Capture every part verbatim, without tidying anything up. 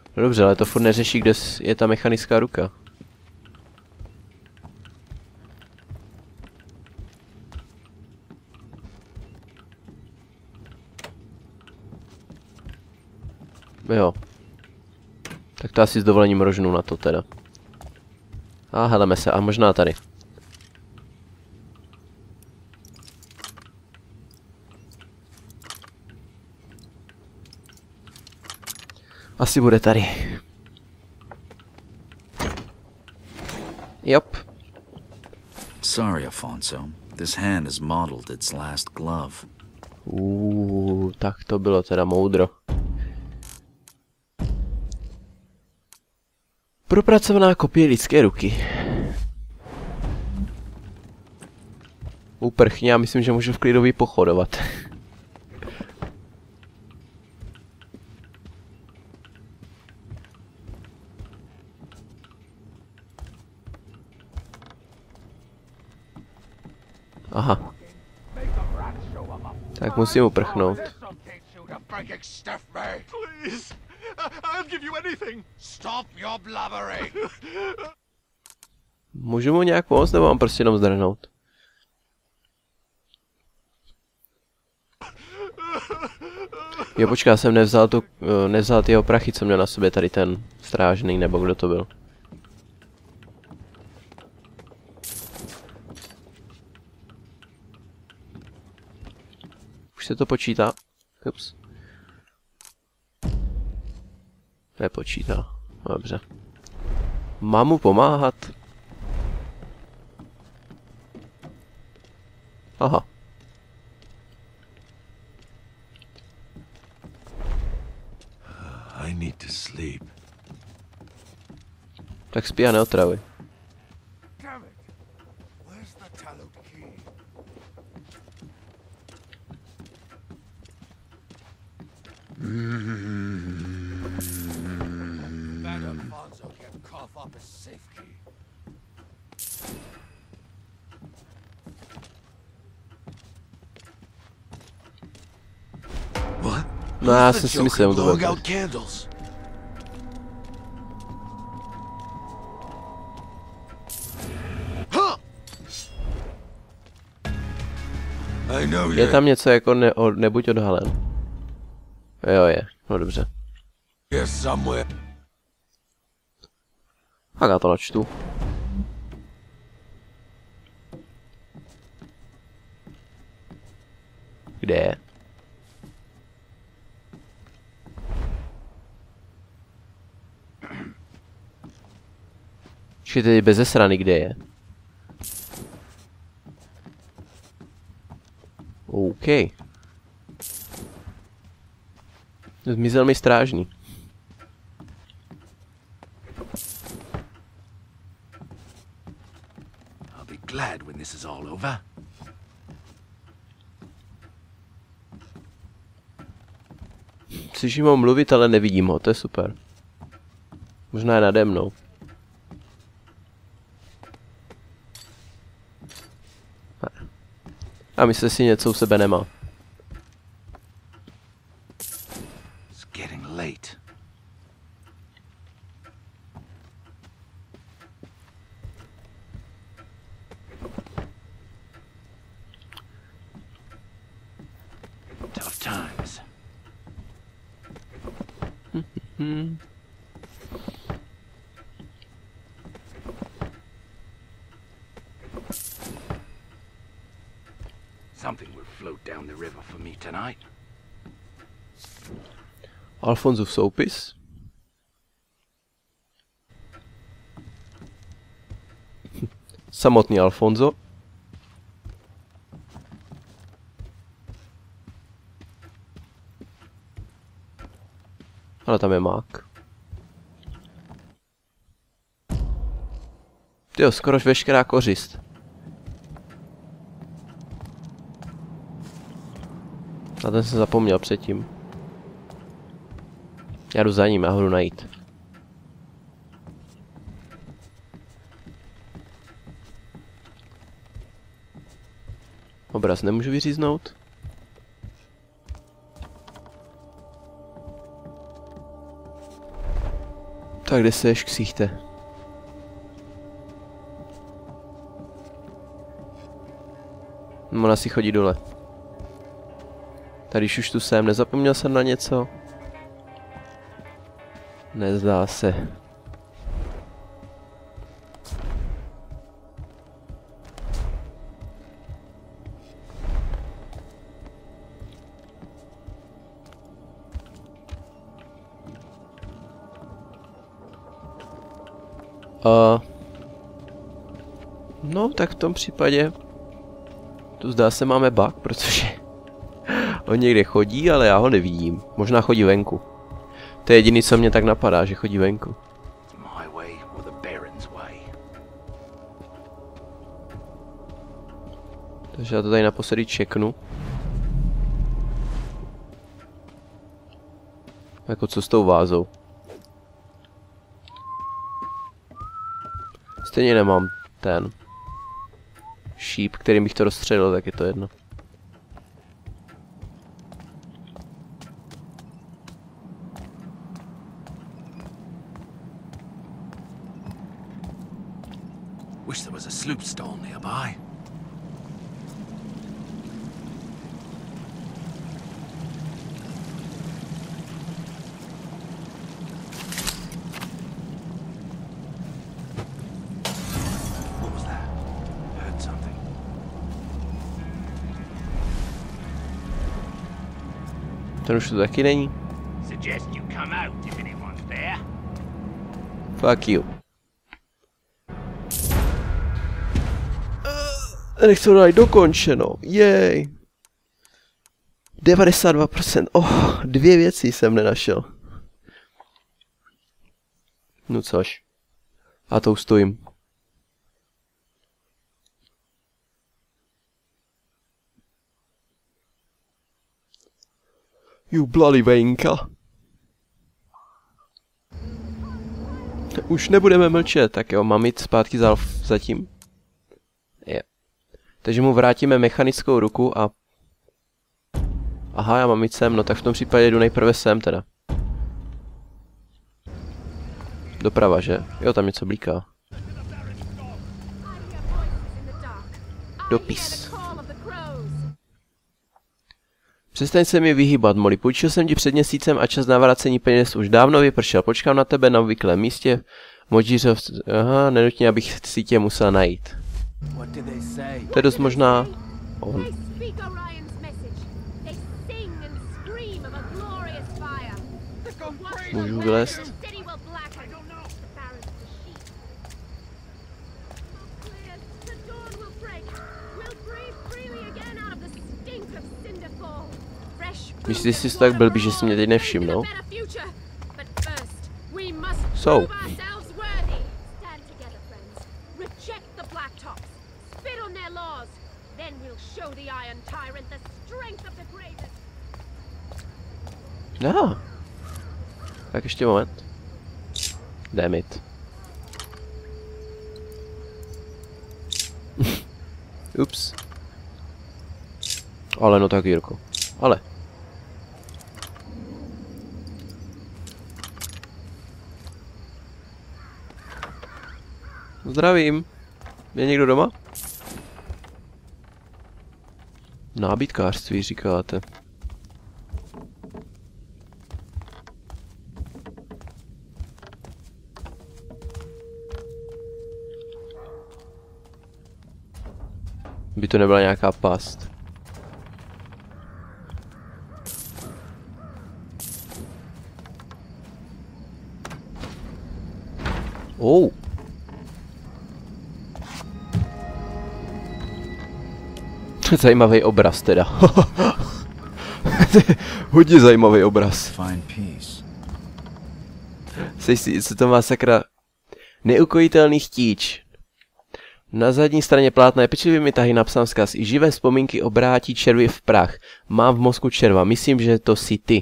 No dobře, ale to furt neřeší, kde je ta mechanická ruka. Jo. Tak to asi s dovolením rožnu na to teda. A heleme se, a možná tady. Asi bude tady. Jop. Sorry, Afonso. This hand has modeled its last glove. Uuu, tak to bylo teda moudro. Propracovaná kopie lidské ruky. Uprchně, já myslím, že můžu v klidu pochodovat. Aha. Tak musím uprchnout. Můžu mu nějak pomoct, nebo mám prostě jenom zdrhnout? Jo, počká, jsem nevzal tu, nevzal ty jeho prachy, co měl na sobě tady ten strážný, nebo kdo to byl. Už se to počítá? Ups. Nepočítá. Dobře. Mám mu pomáhat? Aha. I need to sleep. Tak spí a neotravuj. No já jsem si myslel, to bylo. Je tam něco jako ne, o, nebuď odhalen. Jo je, no dobře. Tak já to načtu. Kde je? Počkej, tedy beze srany, kde je? OK. Zmizel mi strážný. I'll be glad when this is all over. Slyším ho mluvit, ale nevidím ho, to je super. Možná je nade mnou. A myslí si něco u sebe nemá. It's getting late. Tough times. Hmm. Something will float down the river for me tonight. Alfonzův soupis. Samotný Alfonso. Ale tam je mák. Tyjo, skorož veškerá kořist. Na ten jsem zapomněl předtím. Já jdu za ním, já ho jdu najít. Obraz nemůžu vyříznout. Tak kde seš, ksichte? Ona si chodí dole. Tady už tu jsem, nezapomněl jsem na něco? Nezdá se. Uh, no, tak v tom případě tu zdá se máme bug, protože on někde chodí, ale já ho nevidím. Možná chodí venku. To je jediný, co mě tak napadá, že chodí venku. Takže já to tady naposledy čeknu. Jako co s tou vázou? Stejně nemám ten šíp, kterým bych to rozstřelil, tak je to jedno. Wish there was a sloop stall nearby. What was that? Heard something. Ten už tu taky není. Suggest you come out if anyone's there. Fuck you. Nech to dát dokončeno, jej. devadesát dva procent, oh, dvě věci jsem nenašel. No což. A to stojím. You bloody vejnka. Už nebudeme mlčet, tak jo, mám jít zpátky za zatím. Je. Takže mu vrátíme mechanickou ruku a... Aha, já mám jít sem, no tak v tom případě jdu nejprve sem teda. Doprava, že? Jo, tam něco blíká. Dopis. Přestaň se mi vyhýbat, Molly. Půjčil jsem ti před měsícem a čas na vracení peněz už dávno vypršel. Počkám na tebe na obvyklém místě. Modžířov... Aha, nenutně, abych si tě musel najít. To je dost možná... on. Můžu vylézt? Myslíš si to tak blbý, že si mě teď nevšimnou? Jsou. No. Tak ještě moment. Damn it. Ups. Ale no tak, Jirko. Ale. Zdravím. Je někdo doma? Nábytkářství říkáte. By to nebyla nějaká past. Oh. Zajímavý obraz teda. Hodně zajímavý obraz. Seš si, co to má sakra? Neukojitelný chtíč. Na zadní straně plátna je pečlivými tahy napsán vzkaz. I živé vzpomínky obrátí červy v prach. Mám v mozku červa. Myslím, že to jsi ty.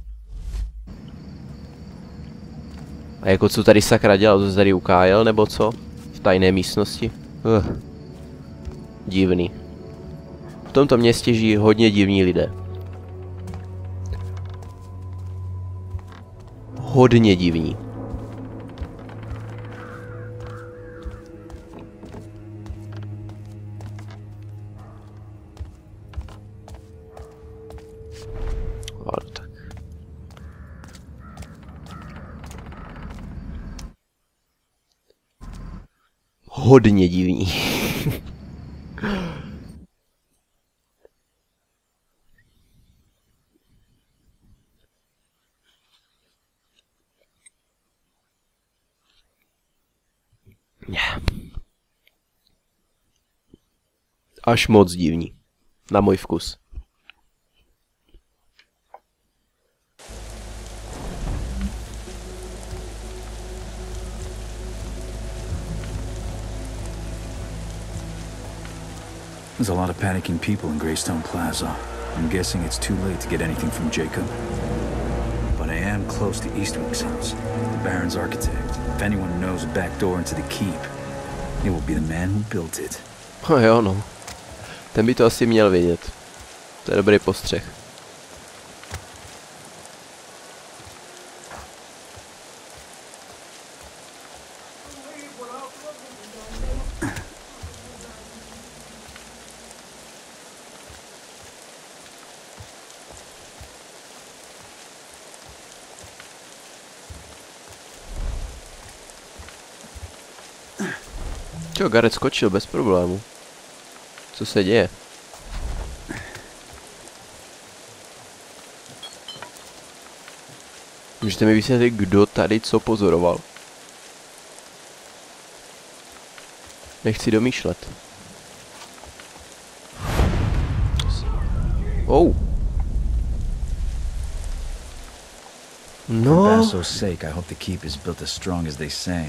A jako co tady sakra dělal? To se tady ukájel, nebo co? V tajné místnosti? Uh. Divný. V tomto městě žijí hodně divní lidé. Hodně divní. hodně divní. Až moc divní. Na můj vkus. There's a lot of panicking people in Greystone Plaza. I'm guessing it's too late to get anything from Jacob. But I am close to Eastwick's house, the Baron's architect. If anyone knows a back door into the keep, it will be the man who built it. Oh jo, no. Ten by to asi měl vědět. To je dobrý postřeh. Čo, Gareth skočil bez problému. Co se děje? Můžete mi vysvětlit, kdo tady co pozoroval? Nechci domýšlet. Oh. No. For Basso's sake, I hope the keep is built as strong as they say.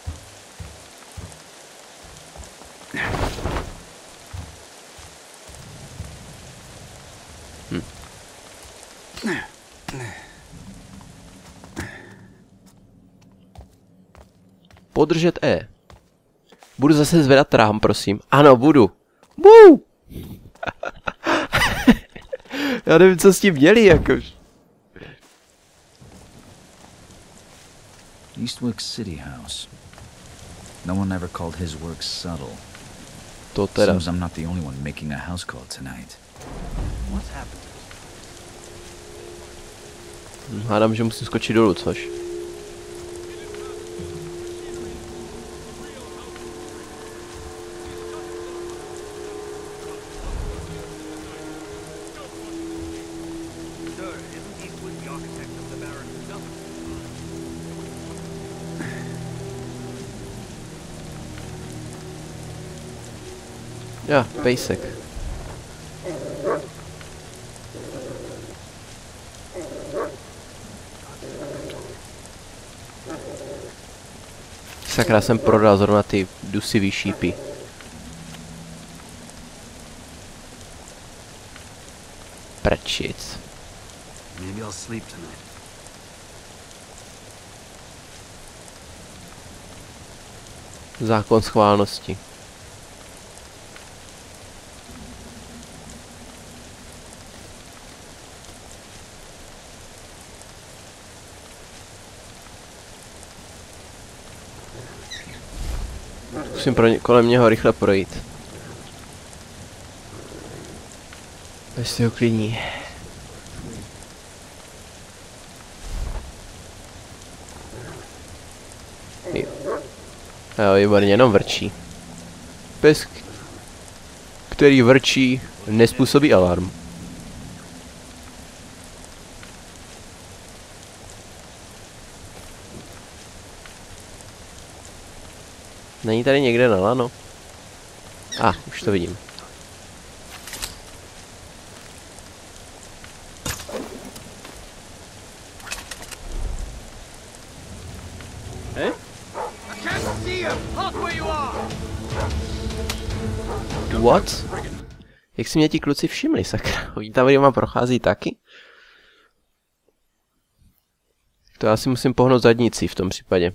Hm. Podržet E. Budu zase zvedat rám, prosím. Ano, budu. Woo! Já nevím, co s tím měli, jakož. Eastwick City House. No one ever called his work subtle. To teda. Seems I'm not the only one making a house call tonight. What's happened to us? Hádám, že musím skočit dolů, což. Sir, isn't Eastwood the architect of the Baron himself? Já, pejsek. Sakra, jsem prodal zrovna ty dusivý šípy. Prčic. Maybe I'll sleep tonight. Zákon schválnosti. Musím pro ně, kolem něho rychle projít. Až si ho klidní. Jo, výborně, jenom vrčí. Pes, který vrčí, nespůsobí alarm. Není tady někde na lano? A, ah, už to vidím. I can't see you. Halt where you are. What? Jak si mě ti kluci všimli, sakra? Oni tam doma prochází taky? To já si musím pohnout zadnicí v tom případě.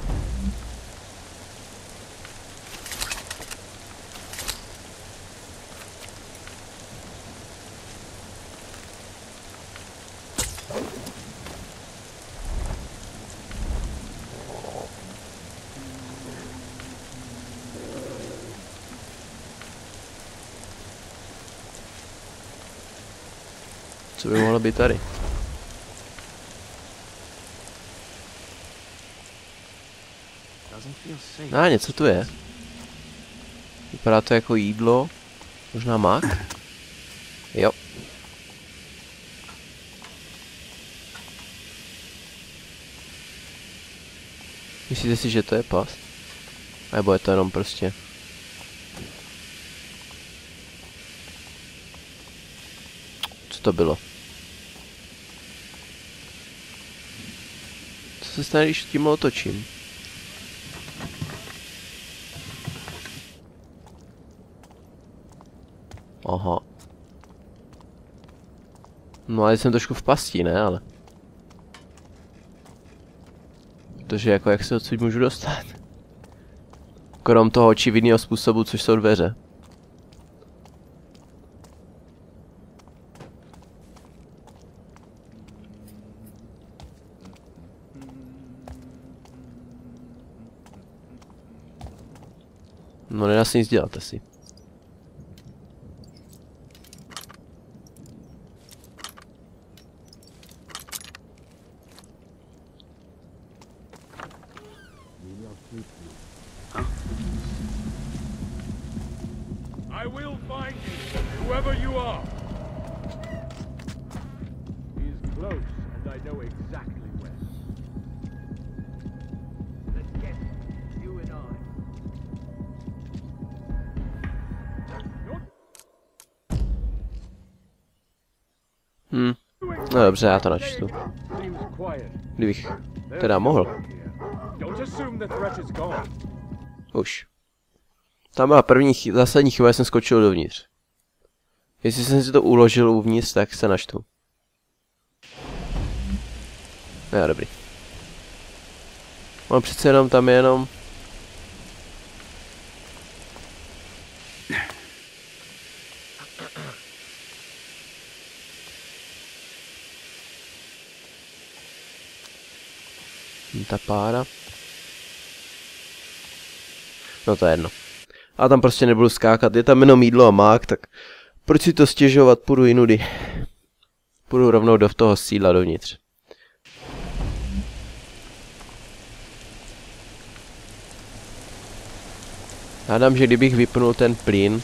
Co by mohlo být tady? Doesn't feel safe. A, ah, něco tu je. Vypadá to jako jídlo. Možná mák? Jo. Myslíte si, že to je past? Nebo je to jenom prostě... Co to bylo? Co se stane, když tím otočím? Aha. No ale jsem trošku v pasti, ne? Ale... Protože jako jak se odsud můžu dostat? Krom toho očividného způsobu, což jsou dveře. No nedá se nic dělat asi. I will find you, whoever you are. He is close, and I know exactly where. Let's get it, you and I. Hm. No dobře, já to načtu. Kdybych teda mohl. Už. Tam byla první chy zásadní chyba, jsem skočil dovnitř. Jestli jsem si to uložil uvnitř, tak se načtu. No dobrý. On přece jenom tam je jenom... Ta pára. No to je jedno. A tam prostě nebudu skákat, je tam jenom jídlo a mák, tak proč si to stěžovat, půjdu jinudy. Půjdu rovnou do toho sídla dovnitř. Hádám, že kdybych vypnul ten plyn,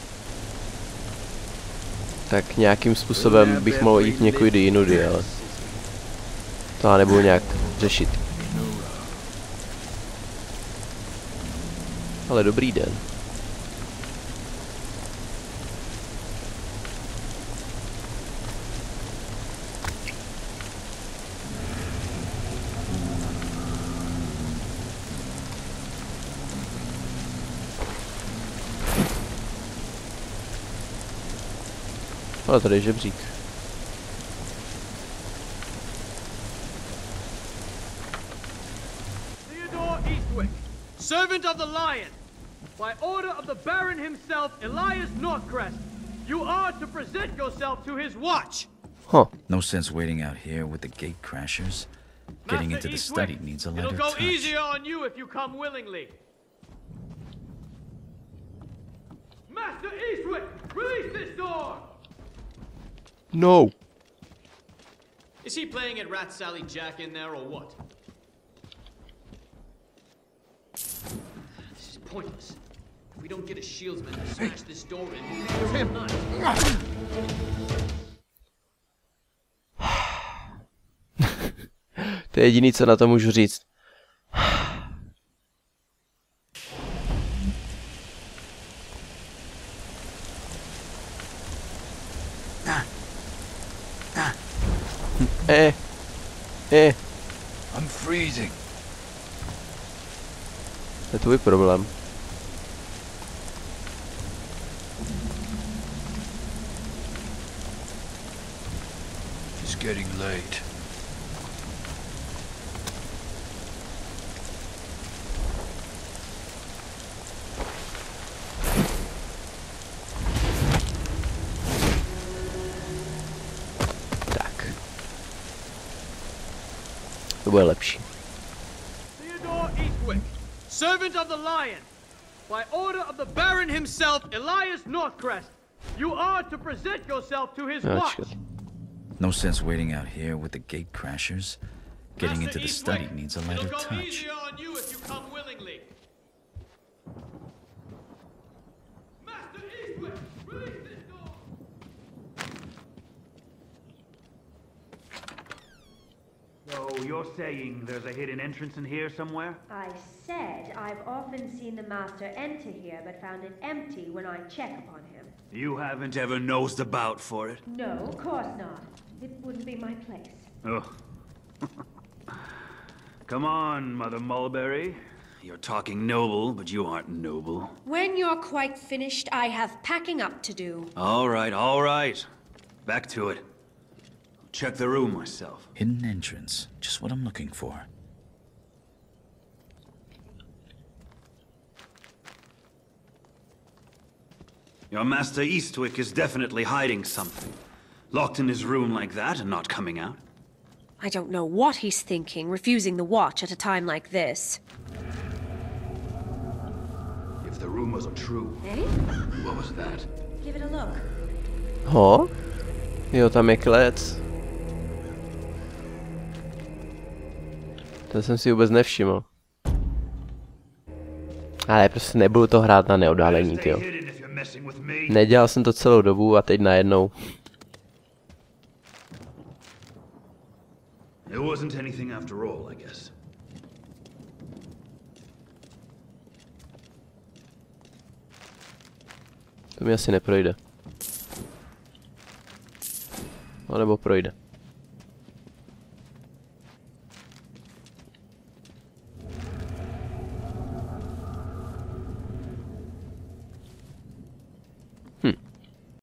tak nějakým způsobem bych mohl jít někudy jinudy, ale to já nebudu nějak řešit. Ale dobrý den. Ale tady je žebřík. Theodore Eastwick, servant of the Lion. By order of the Baron himself, Elias Northcrest, you are to present yourself to his watch. Huh. No sense waiting out here with the gate crashers. Getting into the study needs a lighter touch. It'll go easier on you if you come willingly. Master Eastwick, release this door! No. Is he playing at Rat Sally Jack in there or what? This is pointless. If we don't get a shieldsman to smash this door in, we'll be here all night. To je jediný, co na to můžu říct. Eh. Eh. I'm freezing. To je tvůj problém. It's getting late. To bude lepší. Theodore Eastwick, servant of the Lion. By order of the Baron himself, Elias Northcrest, you are to present yourself to his watch. No sense waiting out here with the gate crashers. Getting into the study needs a lighter touch. It'll go easier on you if you come willingly. you're saying there's a hidden entrance in here somewhere? I said I've often seen the master enter here, but found it empty when I check upon him. You haven't ever nosed about for it? No, of course not. It wouldn't be my place. Oh. Come on, Mother Mulberry. You're talking noble, but you aren't noble. When you're quite finished, I have packing up to do. All right, all right. Back to it. I'll check the room myself. Hidden entrance. Just what I'm looking for. Your Master Eastwick is definitely hiding something. Locked in his room like that and not coming out. I don't know what he's thinking, refusing the watch at a time like this. If the rumors are true, Eh? what was that? Give it a look. Ho? Jo, tam je klec. To jsem si vůbec nevšiml. Ale prostě nebudu to hrát na neodhalení, tyjo. Nedělal jsem to celou dobu a teď najednou. It wasn't anything after all, I guess. To mi asi neprojde. No nebo projde.